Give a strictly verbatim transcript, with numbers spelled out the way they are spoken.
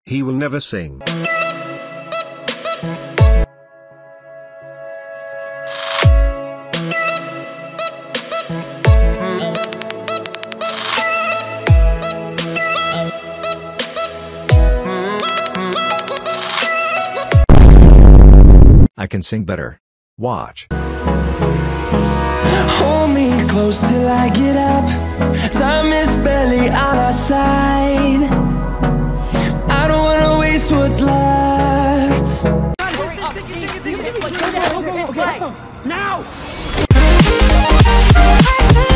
He will never sing. I can sing better. Watch. Hold me close till I get up. Time is barely on our side. I don't wanna waste what's left. Hurry up! Go, go, go, go, now!